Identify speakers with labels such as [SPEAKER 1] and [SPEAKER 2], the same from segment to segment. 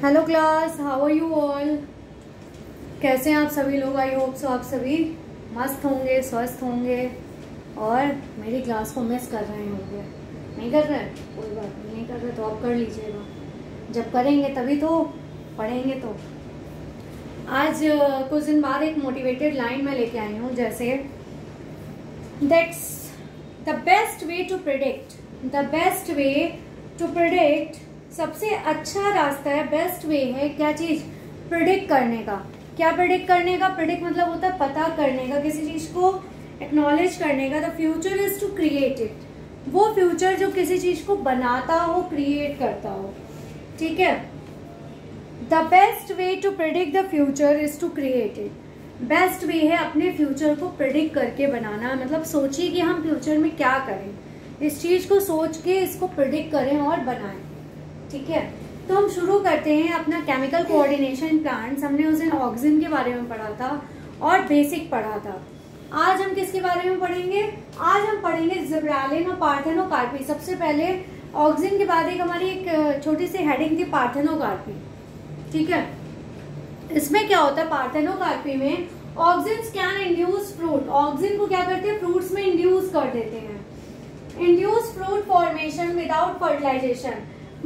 [SPEAKER 1] Hello class, how are you all. कैसे हैं आप सभी लोग। आई होप सो आप सभी मस्त होंगे, स्वस्थ होंगे और मेरी क्लास को मिस कर रहे होंगे। नहीं कर रहे, कोई बात नहीं कर रहे तो आप कर लीजिएगा। जब करेंगे तभी तो पढ़ेंगे। तो आज कुछ दिन बाद एक मोटिवेटेड लाइन में लेके आई हूँ, जैसे that's the best way to predict. The best way to predict, सबसे अच्छा रास्ता है, बेस्ट वे है क्या चीज, प्रिडिक्ट करने का। क्या प्रिडिक्ट करने का? प्रिडिक्ट मतलब होता है पता करने का, किसी चीज को एक्नॉलेज करने का। The future is to create it. वो फ्यूचर जो किसी चीज को बनाता हो, क्रिएट करता हो, ठीक है। The best way to predict the future is to create it. Best way है अपने फ्यूचर को प्रिडिक्ट करके बनाना। मतलब सोचिए कि हम फ्यूचर में क्या करें, इस चीज को सोच के इसको प्रिडिक्ट करें और बनाएं, ठीक है। तो हम शुरू करते हैं अपना केमिकल कोऑर्डिनेशन प्लांट्स। हमने उस दिन ऑक्सिन के बारे में पढ़ा था और बेसिक पढ़ा था। आज हम किसके बारे में पढ़ेंगे? आज हम पढ़ेंगे जिब्रेलिन और पार्थेनोकार्पी। सबसे पहले ऑक्सिन के बाद एक हमारी एक छोटी सी हेडिंग थी पार्थेनोकार्पी, ठीक है। इसमें क्या होता है पार्थेनोकार्पी में, auxins can induce fruit. Auxin को क्या करते हैं, फ्रूट्स में इंड्यूस कर देते हैं। Induce fruit formation without fertilization,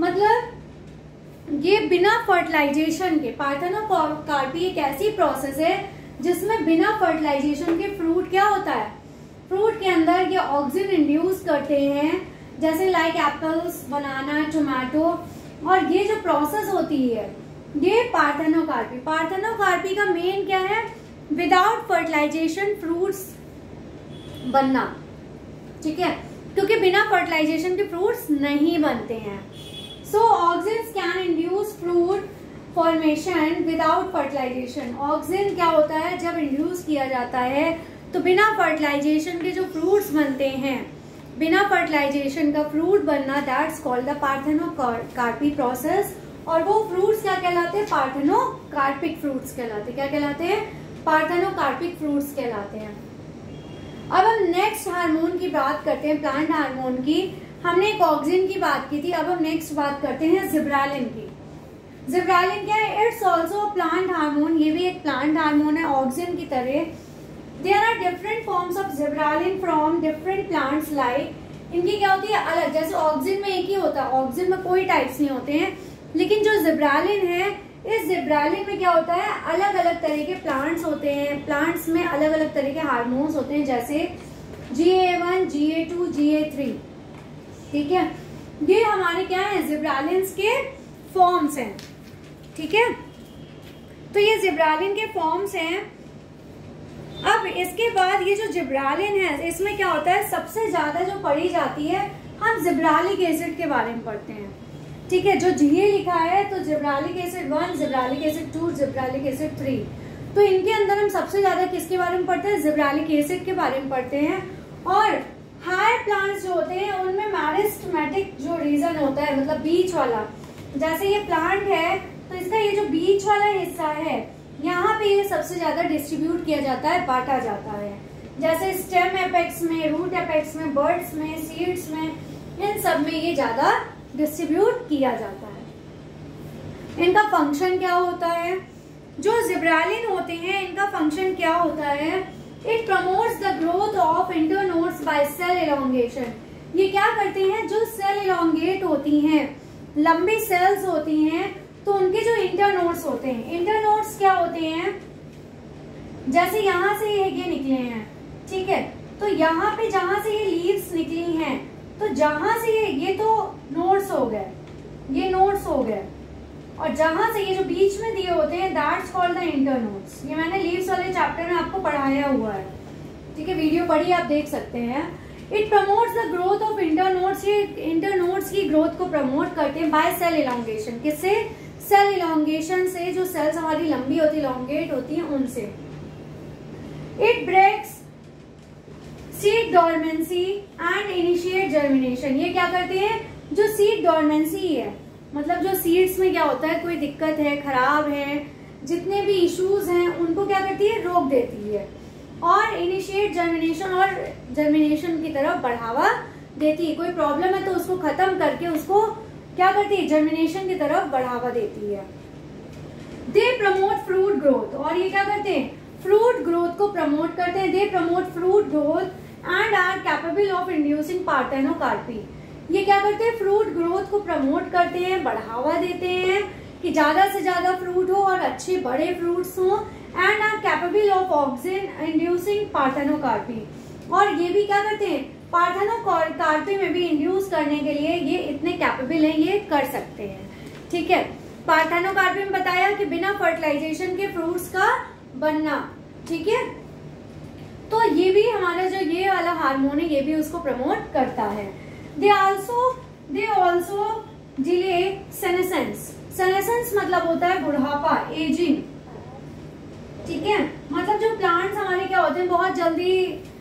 [SPEAKER 1] मतलब ये बिना फर्टिलाइजेशन के। पार्थेनोकार्पी एक ऐसी प्रोसेस है जिसमें बिना फर्टिलाइजेशन के फ्रूट क्या होता है, फ्रूट के अंदर ये ऑक्सिन इंड्यूस करते हैं, जैसे लाइक एप्पल्स, बनाना, टोमेटो। और ये जो प्रोसेस होती है ये पार्थेनोकार्पी। पार्थेनोकार्पी का मेन क्या है, विदाउट फर्टिलाइजेशन फ्रूट्स बनना, ठीक है, क्योंकि बिना फर्टिलाइजेशन के फ्रूट्स नहीं बनते हैं। So auxins can induce fruit formation without fertilization. Auxin क्या होता है, जब इंड्यूस किया जाता है तो बिना फर्टिलाइजेशन के जो फ्रूट्स बनते हैं, बिना फर्टिलाइजेशन का फ्रूट बनना, that's called the parthenocarpy process. और वो फ्रूट्स क्या कहलाते हैं, पार्थेनोकार्पिक फ्रूट्स कहलाते हैं। क्या कहलाते हैं, पार्थेनोकार्पिक फ्रूट्स कहलाते हैं। अब हम नेक्स्ट हार्मोन की बात करते हैं, प्लांट हार्मोन की। हमने एक ऑक्सिन की बात की थी, अब हम नेक्स्ट बात करते हैं जिब्रेलिन की। जिब्रेलिन क्या है, इट्स ऑल्सो प्लांट हार्मोन। ये भी एक प्लांट हार्मोन है ऑक्सिन की तरह। There are different forms of gibberellin from different plants like. इनकी क्या होती है अलग, जैसे ऑक्सिन में एक ही होता है, ऑक्सिन में कोई टाइप्स नहीं होते हैं, लेकिन जो जिब्रेलिन है, इस जिब्रेलिन में क्या होता है, अलग अलग तरह के प्लांट्स होते हैं। प्लांट्स में अलग अलग तरह के हार्मोन्स होते हैं, जैसे GA1, GA2, GA3, ठीक है। ये हमारे क्या है, जिब्रेलिन्स के फॉर्म्स हैं, ठीक है। तो ये जिब्रेलिन के फॉर्म्स हैं। अब इसके बाद ये जो जिब्रेलिन है, इसमें क्या होता है, सबसे ज्यादा जो पढ़ी जाती है, हम जिब्रेलिक एसिड के बारे में पढ़ते हैं, ठीक है। जो GA लिखा है तो gibberellic acid 1, gibberellic acid 2, gibberellic acid 3। तो इनके अंदर हम सबसे ज्यादा किसके बारे में पढ़ते हैं, जिब्रेलिक एसिड के बारे में पढ़ते हैं। और हायर प्लांट्स जो होते हैं उनमें मेरिस्टेमेटिक जो रीजन होता है, मतलब बीच वाला, जैसे ये प्लांट है तो इसका ये जो बीच वाला हिस्सा है, यहाँ पे ये सबसे ज्यादा डिस्ट्रीब्यूट किया जाता है, बांटा जाता है। जैसे स्टेम एपेक्स में, रूट एपेक्स में, बर्ड्स में, सीड्स में, इन सब में ये ज्यादा डिस्ट्रीब्यूट किया जाता है। इनका फंक्शन क्या होता है, जो जिब्रेलिन होते हैं इनका फंक्शन क्या होता है, it promotes the growth of internodes by cell elongation. ये क्या करते हैं, जो सेल एलोंगेट होती हैं, लंबी सेल्स होती हैं, तो उनके जो इंटरनोड्स होते हैं, इंटरनोड्स क्या होते हैं, जैसे यहाँ से ये निकले हैं, ठीक है। तो यहाँ पे जहां से ये लीव्स निकली हैं, तो जहां से ये तो नोड्स हो गए, ये नोड्स हो गए, और जहां से ये जो बीच में दिए होते हैं, दैट्स कॉल्ड द इंटरनोड्स। ये मैंने लीव्स वाले चैप्टर में आपको पढ़ाया हुआ है, ठीक है, वीडियो पढ़िए, आप देख सकते हैं। It promotes the growth of internodes. ये इंटरनोड्स की ग्रोथ को प्रमोट करते हैं बाय सेल इलॉन्गेशन। किससे, सेल इलॉन्गेशन से, जो सेल्स हमारी लंबी होती, इलॉन्गेट होती है, उनसे। It breaks seed dormancy and initiate germination. ये क्या करते हैं, जो सीड डॉर्मेंसी है, मतलब जो सीड्स में क्या होता है, कोई दिक्कत है, खराब है, जितने भी इश्यूज हैं उनको क्या करती है, रोक देती है। और इनिशिएट जर्मिनेशन, और जर्मिनेशन की तरफ बढ़ावा देती है। कोई प्रॉब्लम है तो उसको खत्म करके उसको क्या करती है, जर्मिनेशन की तरफ बढ़ावा देती है। दे प्रमोट फ्रूट ग्रोथ, और ये क्या करते हैं, फ्रूट ग्रोथ को प्रमोट करते हैं। They promote fruit growth and are capable of inducing parthenocarpy. ये क्या करते हैं, फ्रूट ग्रोथ को प्रमोट करते हैं, बढ़ावा देते हैं कि ज्यादा से ज्यादा फ्रूट हो और अच्छे बड़े फ्रूट्स हो, and are capable of auxin inducing parthenocarpy. और ये भी क्या करते हैं, पार्थेनोकार्पी में भी इंड्यूस करने के लिए ये इतने कैपेबल हैं, ये कर सकते हैं। ठीक है, पार्थेनोकार्पी में बताया कि बिना फर्टिलाइजेशन के फ्रूट्स का बनना। ठीक है, तो ये भी हमारा जो ये वाला हार्मोन है ये भी उसको प्रमोट करता है। They also delay senescence. Senescence मतलब होता है बुढ़ापा, एजिंग। ठीक है, मतलब जो प्लांट्स हमारे क्या होते हैं, बहुत जल्दी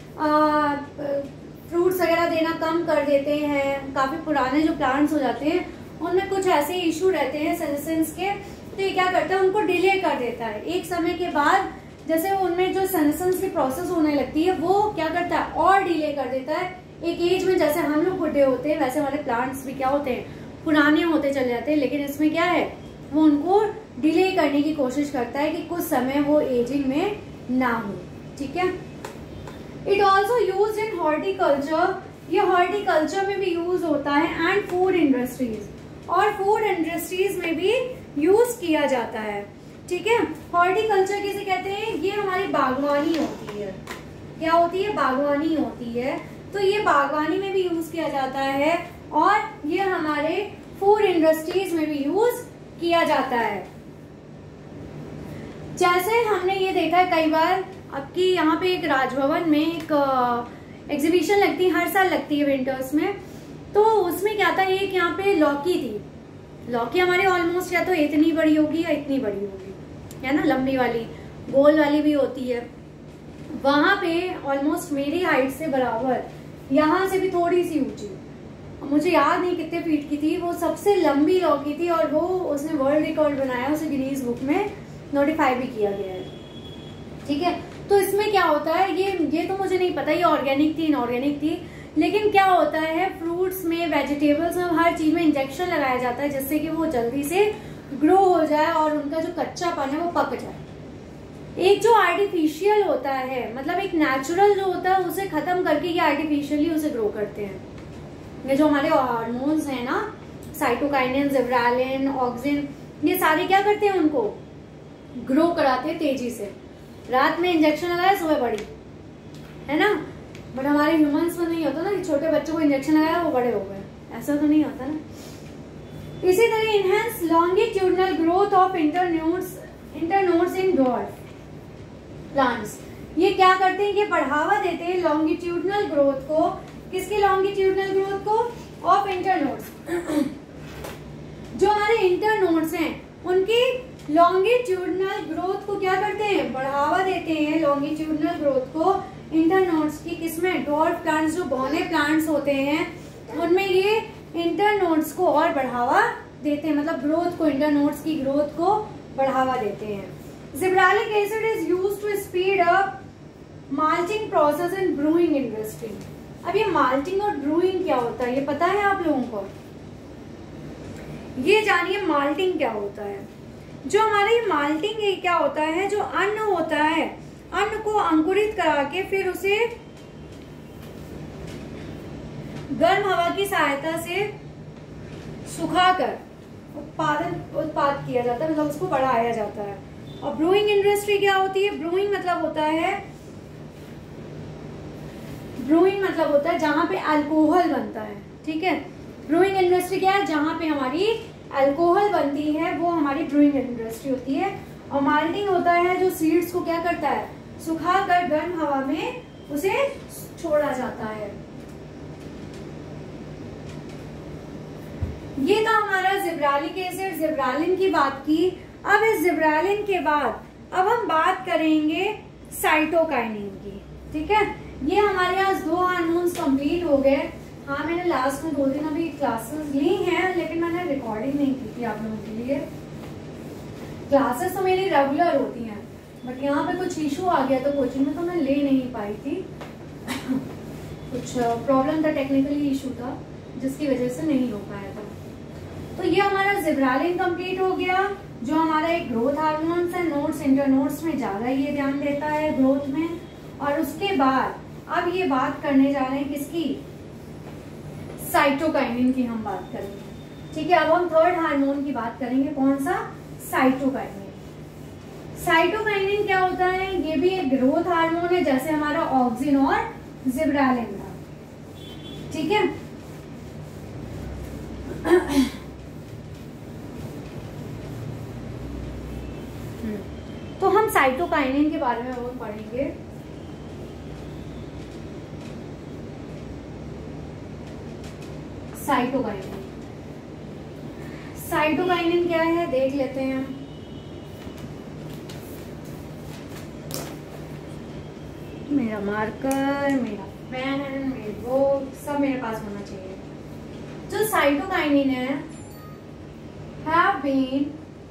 [SPEAKER 1] फ्रूट्स वगैरह देना कम कर देते हैं, काफी पुराने जो प्लांट्स हो जाते हैं उनमें कुछ ऐसे इशू रहते हैं सेनेसेंस के, तो ये क्या करता है, उनको डिले कर देता है। एक समय के बाद जैसे उनमें जो सेनेसेंस की प्रोसेस होने लगती है वो क्या करता है, और डिले कर देता है। एक एज में जैसे हम लोग बुढ़े होते हैं वैसे हमारे प्लांट्स भी क्या होते हैं, पुराने होते चले जाते हैं, लेकिन इसमें क्या है, वो उनको डिले करने की कोशिश करता है कि कुछ समय वो एजिंग में ना हो। ठीक है, it also use in horticulture. ये हॉर्टिकल्चर में भी यूज होता है, एंड फूड इंडस्ट्रीज, और फूड इंडस्ट्रीज में भी यूज किया जाता है। ठीक है, हॉर्टिकल्चर किसे कहते हैं, ये हमारी बागवानी होती है। क्या होती है, बागवानी होती है। तो ये बागवानी में भी यूज किया जाता है, और ये हमारे फूड इंडस्ट्रीज में भी यूज किया जाता है। जैसे हमने ये देखा है कई बार, आपकी यहाँ पे एक राजभवन में एक एग्जीबिशन लगती है, हर साल लगती है विंटर्स में। तो उसमें क्या था, एक यहाँ पे लौकी थी। लौकी हमारी ऑलमोस्ट या तो इतनी बड़ी होगी या इतनी बड़ी होगी, है ना, लंबी वाली, गोल वाली भी होती है। वहां पे ऑलमोस्ट मेरी हाइट से बराबर, यहाँ से भी थोड़ी सी ऊंची, मुझे याद नहीं कितने फीट की थी, वो सबसे लंबी लौकी थी, और वो उसने वर्ल्ड रिकॉर्ड बनाया, उसे गिनीज बुक में नोटिफाई भी किया गया है। ठीक है, तो इसमें क्या होता है, ये तो मुझे नहीं पता ये ऑर्गेनिक थी इनऑर्गेनिक थी, लेकिन क्या होता है, फ्रूट्स में, वेजिटेबल्स में, हर चीज में इंजेक्शन लगाया जाता है जिससे कि वो जल्दी से ग्रो हो जाए और उनका जो कच्चापन है वो पक जाए। एक जो आर्टिफिशियल होता है, मतलब एक नेचुरल जो होता है उसे खत्म करके ये आर्टिफिशियली उसे ग्रो करते हैं। ये जो हमारे हार्मोन्स हैं ना, साइटोकाइनिन, जिब्रालिन, ऑक्सिन, ये सारे क्या करते हैं, उनको ग्रो कराते हैं तेजी से। रात में इंजेक्शन लगाया, सुबह बड़ी, है ना, बट हमारे ह्यूमंस में नहीं होता ना कि छोटे बच्चों को इंजेक्शन लगाया वो बड़े हो गए, ऐसा तो नहीं होता ना। इसी तरह enhance longitudinal growth of internodes in dwarf plants. ये क्या करते हैं, ये बढ़ावा देते हैं लॉन्गिट्यूडनल ग्रोथ को। किसकी लॉन्गिट्यूडनल ग्रोथ को, ऑफ इंटरनोड्स। जो हमारे इंटरनोड्स हैं उनकी लॉन्गिट्यूडनल ग्रोथ को क्या करते हैं, बढ़ावा देते हैं लॉन्गिट्यूडनल ग्रोथ को इंटरनोड्स की। किसमें, ड्वार्फ प्लांट्स, जो बौने प्लांट्स होते हैं उनमें ये इंटरनोड्स को और बढ़ावा देते हैं, मतलब ग्रोथ को, इंटरनोड्स की ग्रोथ को बढ़ावा देते हैं। Gibberellic acid is used to speed up malting process in brewing industry. अब ये माल्टिंग और ब्रूइंग क्या होता है, ये पता है आप लोगों को, ये जानिए माल्टिंग क्या होता है। जो हमारे माल्टिंग क्या होता है, जो अन्न होता है, अन्न को अंकुरित करा के फिर उसे गर्म हवा की सहायता से सुखाकर उत्पाद किया जाता है, मतलब उसको बढ़ाया जाता है। और ब्रूइंग इंडस्ट्री क्या होती है, ब्रूइंग मतलब होता है जहां पे अल्कोहल बनता है। ठीक है, ब्रूइंग इंडस्ट्री क्या है, जहां पे हमारी अल्कोहल बनती है वो हमारी ब्रूइंग इंडस्ट्री होती है। और माल्टिंग होता है जो सीड्स को क्या करता है, सुखाकर गर्म हवा में उसे छोड़ा जाता है। ये था हमारा जिब्रालिक एसिड, जिब्रालिन की बात की। अब इस जिब्रालिन के बाद अब हम बात करेंगे साइटोकाइनिन की। ठीक है, ये हमारे यहाँ 2 हार्मोन्स कंप्लीट हो गए। हाँ, मैंने लास्ट में 2 दिन अभी क्लासेस ली हैं, लेकिन मैंने रिकॉर्डिंग नहीं की थी आप लोगों के लिए। क्लासेस तो मेरी रेगुलर होती हैं, बट यहाँ पे कुछ इशू आ गया तो कोचिंग में तो मैं ले नहीं पाई थी। कुछ प्रॉब्लम था, टेक्निकली इशू था, जिसकी वजह से नहीं हो पाया था। तो ये हमारा जिब्रालिन कंप्लीट हो गया, जो हमारा एक ग्रोथ हार्मोन्स है, नोड्स इंटरनोड्स में ज्यादा ये ध्यान देता है ग्रोथ में। और उसके बाद अब ये बात करने जा रहे हैं किसकी, साइटोकाइनिन की हम बात करेंगे। ठीक है, अब हम थर्ड हार्मोन की बात करेंगे, कौन सा, साइटोकाइनिन। साइटोकाइनिन क्या होता है, ये भी एक ग्रोथ हार्मोन है जैसे हमारा ऑक्सिन और जिब्रालिन था। ठीक है, तो हम साइटोकाइनिन के बारे में और पढ़ेंगे। साइटोकाइनिन, साइटोकाइनिन क्या है देख लेते हैं हम। मेरा मार्कर, मेरा पेन, मेरी बुक सब मेरे पास होना चाहिए। जो साइटोकाइनिन है, have been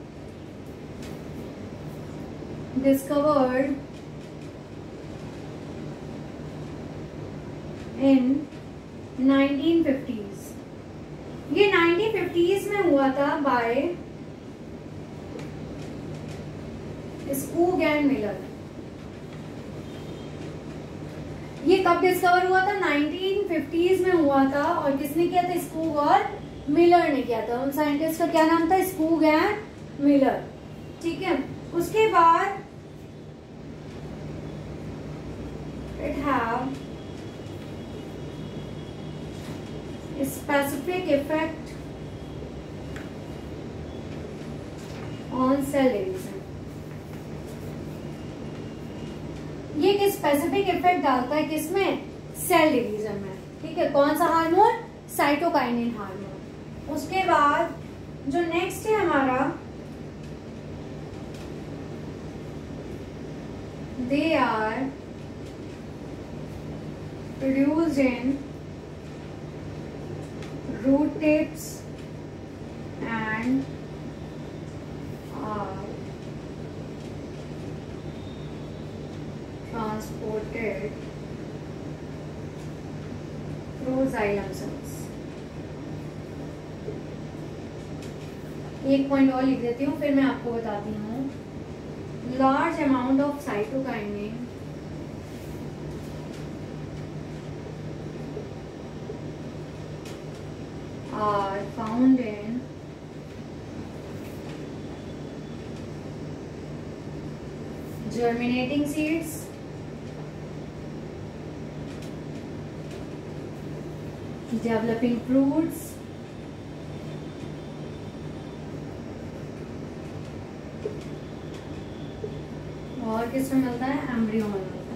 [SPEAKER 1] discovered in 1950s। ये 1950s में हुआ था बाय स्कूग एंड मिलर। ये कब डिस्कवर हुआ था, 1950s में हुआ था। और किसने किया था, स्कूग और मिलर ने किया था। उन साइंटिस्ट का क्या नाम था, स्कूग एंड मिलर। ठीक है, उसके बाद it have specific effect on cell division। ये एक स्पेसिफिक इफेक्ट डालता है किसमें, सेल डिवीजन में। ठीक है, कौन सा हार्मोन, साइटोकाइनिन हार्मोन। उसके बाद जो नेक्स्ट है हमारा, they are produced in root tips and are transported through xylem cells। एक पॉइंट और लिख देती हूँ, फिर मैं आपको बताती हूँ। Large amount of cytokinin are found in germinating seeds, developing fruits, और किसमें मिलता है, एम्ब्रियो में मिलता है।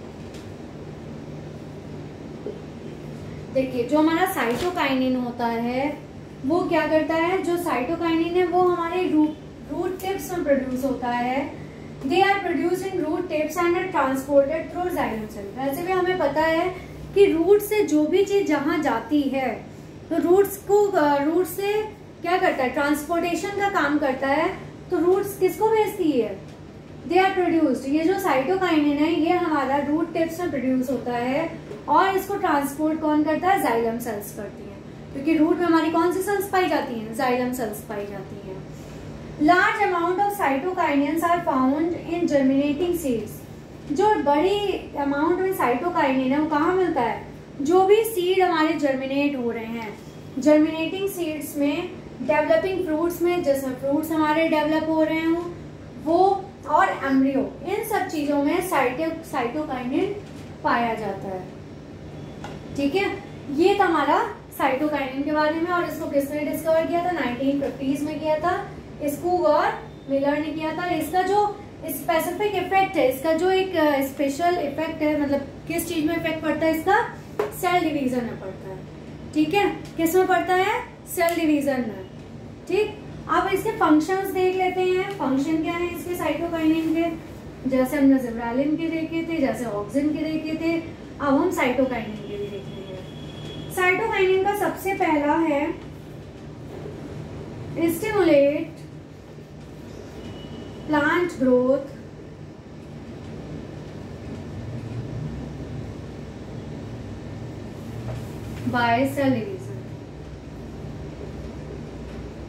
[SPEAKER 1] देखिए, जो हमारा साइटोकाइनिन होता है वो क्या करता है, जो साइटोकाइनिन है वो हमारे रूट टिप्स में प्रोड्यूस होता है। They are produced in root tips and are transported through xylem cell. वैसे भी हमें पता है कि रूट से जो भी चीज जहां जाती है तो रूट से क्या करता है, ट्रांसपोर्टेशन का काम करता है। तो रूट्स किसको भेजती है, दे आर प्रोड्यूस्ड। ये जो साइटोकाइनिन है ये हमारा रूट टिप्स में प्रोड्यूस होता है और इसको ट्रांसपोर्ट कौन करता है, जाइलम सेल्स करती हैं। क्योंकि रूट में हमारी कौन सी सेल्स पाई जाती हैं, जाइलम सेल्स पाई जाती हैं। Large amount of cytokinins are found in germinating seeds. जो बड़ी अमाउंट में साइटोकाइनिन है वो कहाँ मिलता है, जो भी सीड हमारे जर्मिनेट हो रहे हैं, जर्मिनेटिंग सीड्स में, डेवलपिंग फ्रूट्स में, जिसमें फ्रूट्स हमारे डेवलप हो रहे हों वो, और एम्ब्रियो, इन सब चीजों में साइटोकाइनिन पाया जाता है। ठीक है, ये था हमारा साइटोकाइनिन के बारे में। और इसको किसने डिस्कवर किया था, 1950s में किया था, स्कूग और मिलर ने किया था। इसका जो स्पेसिफिक इफेक्ट है, इसका जो एक स्पेशल इफेक्ट है, मतलब किस चीज में इफेक्ट पड़ता है इसका, सेल डिवीजन में पड़ता है। ठीक है, किस में पड़ता है, सेल डिवीजन में। ठीक, अब इसके फंक्शंस देख लेते हैं। फंक्शन क्या है इसके साइटोकाइनिन के, जैसे हमने जिब्रालिन के देखे थे, जैसे ऑक्सिन के देखे थे, अब हम साइटोकाइनिन के भी देखेंगे। साइटोकाइनिन का सबसे पहला है stimulate plant growth by cell division.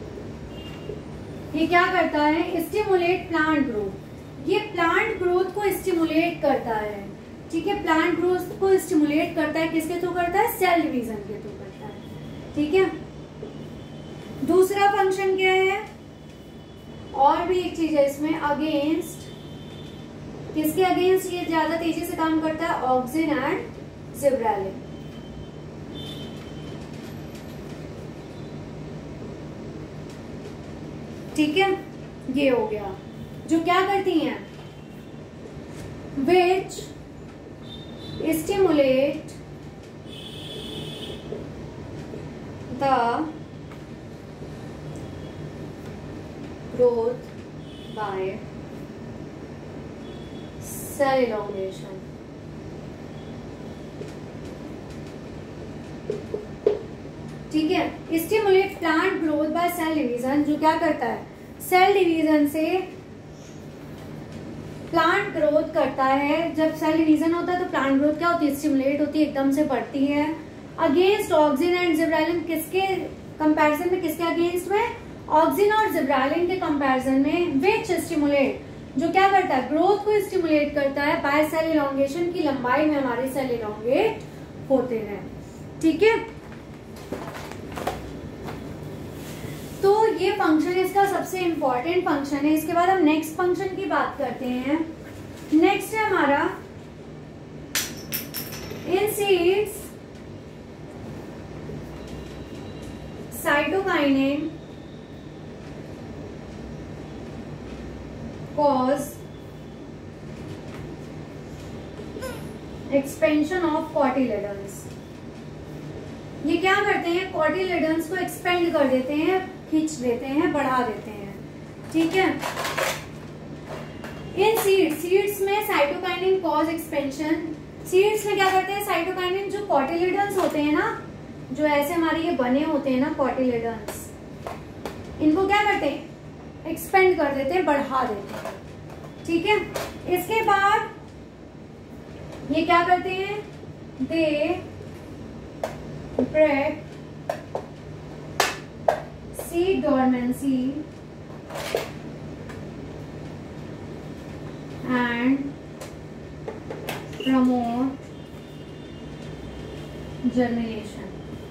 [SPEAKER 1] ये क्या करता है, स्टिमुलेट प्लांट ग्रोथ। ये प्लांट ग्रोथ को स्टिमुलेट करता है, ठीक है। प्लांट ग्रोथ को स्टिमुलेट करता है, किसके थ्रू करता है, सेल डिवीजन के थ्रू करता है, ठीक है। दूसरा फंक्शन क्या है, और भी एक चीज है इसमें, अगेंस्ट, किसके अगेंस्ट ये ज्यादा तेजी से काम करता है, ऑक्सिन एंड जिब्रेलिन। ठीक है, ये हो गया। जो क्या करती हैं, which stimulate the growth by cell elongation. ठीक है, stimulate plant growth by cell division, जो क्या करता है, सेल डिवीजन से प्लांट ग्रोथ करता है। जब सेल डिवीजन होता है तो प्लांट ग्रोथ क्या होती है, स्टिमुलेट होती है, एकदम से बढ़ती है। अगेंस्ट ऑक्सिन एंड जिब्रेलिन, किसके कंपैरिजन में, किसके अगेंस्ट में, ऑक्सिन और जिब्रेलिन के कंपैरिजन में। विच स्टिमुलेट, जो क्या करता है, ग्रोथ को स्टिमुलेट करता है बाय सेल इलॉन्गेशन, की लंबाई में हमारे सेल इलॉन्गेट होते हैं, ठीक है। तो ये फंक्शन इसका सबसे इंपॉर्टेंट फंक्शन है। इसके बाद हम नेक्स्ट फंक्शन की बात करते हैं। नेक्स्ट है हमारा, in seeds cytokinin cause expansion of cotyledons. ये क्या करते हैं, कॉटिलेडन्स को एक्सपेंड कर देते हैं, खींच देते हैं, बढ़ा देते हैं, ठीक है। इन सीड्स में साइटोकाइनिन कॉज एक्सपेंशन। सीड्स में क्या करते हैं, साइटोकाइनिन, जो कॉटिलेडन्स होते हैं ना, जो ऐसे हमारे ये बने होते हैं ना कॉटिलेडन्स, इनको क्या करते हैं, एक्सपेंड कर देते हैं, बढ़ा देते हैं, ठीक है। इसके बाद ये क्या करते हैं, दे break seed dormancy and promote germination.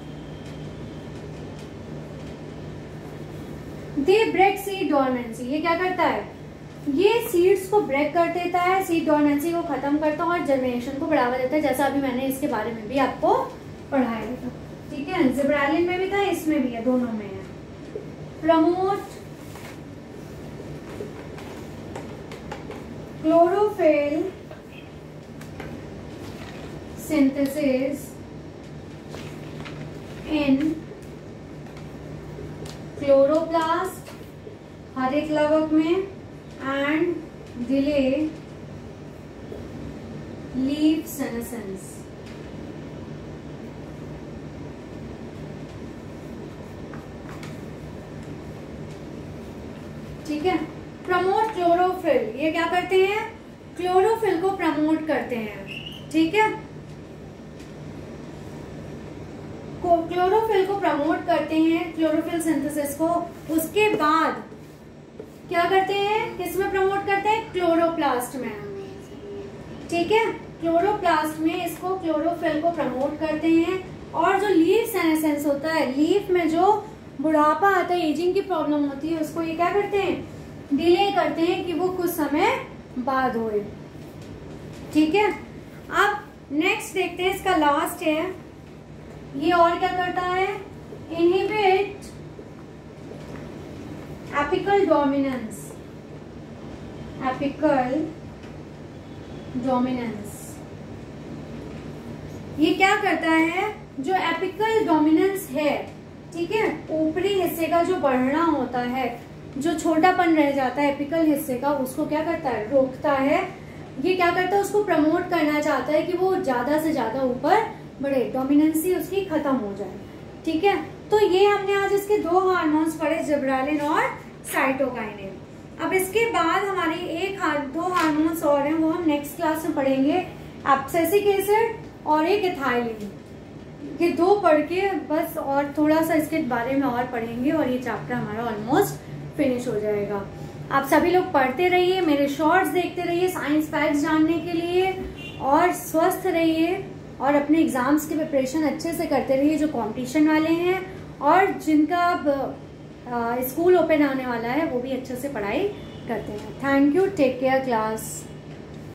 [SPEAKER 1] They break seed dormancy. ये क्या करता है, ये सीड्स को ब्रेक कर देता है, सीड डोर्मेंसी को खत्म करता है और जर्मिनेशन को बढ़ावा देता है, जैसा अभी मैंने इसके बारे में भी आपको पढ़ाया था, ठीक है। जिब्रेलिन में भी था, इसमें भी है, दोनों में है। Promote chlorophyll synthesis in chloroplast, हरित लवक में, एंड डिले लीफ सेनेसेंस। ठीक है, प्रमोट क्लोरोफिल, ये क्या करते हैं, क्लोरोफिल को प्रमोट करते हैं, ठीक है। क्लोरोफिल को प्रमोट करते हैं, क्लोरोफिल सिंथेसिस को। उसके बाद क्या करते हैं, किसमें प्रमोट करते हैं, क्लोरोप्लास्ट में, ठीक है। क्लोरोप्लास्ट में इसको क्लोरोफिल को प्रमोट करते हैं। और जो लीफ सेनेसेंस होता है, लीफ में जो बुढ़ापा आता है, एजिंग की प्रॉब्लम होती है, उसको ये क्या करते हैं, डिले करते हैं कि वो कुछ समय बाद होए, ठीक है। अब नेक्स्ट देखते हैं, इसका लास्ट है, ये और क्या करता है, inhibit apical dominance, apical dominance. ये क्या करता है, जो एपिकल डोमिनेंस है, ठीक है, ऊपरी हिस्से का जो बढ़ना होता है, जो छोटापन रह जाता है एपिकल हिस्से का, उसको क्या करता है, रोकता है। ये क्या करता है, उसको प्रमोट करना चाहता है कि वो ज्यादा से ज्यादा ऊपर बढ़े, डोमिनेंसी उसकी खत्म हो जाए, ठीक है। तो ये हमने आज इसके दो हार्मोन्स पढ़े, जिब्रेलिन और साइटोकाइनिन। अब इसके बाद हमारे दो हार्मोन्स और हैं, वो हम नेक्स्ट क्लास में पढ़ेंगे, एब्सिसिक एसिड और एक इथाइलिन। ये दो पढ़ के बस और थोड़ा सा इसके बारे में और पढ़ेंगे और ये चैप्टर हमारा ऑलमोस्ट फिनिश हो जाएगा। आप सभी लोग पढ़ते रहिए, मेरे शॉर्ट्स देखते रहिए साइंस फैक्ट्स जानने के लिए, और स्वस्थ रहिए और अपने एग्जाम्स की प्रिपरेशन अच्छे से करते रहिए जो कंपटीशन वाले हैं, और जिनका स्कूल ओपन आने वाला है वो भी अच्छे से पढ़ाई करते हैं। Thank you, take care class.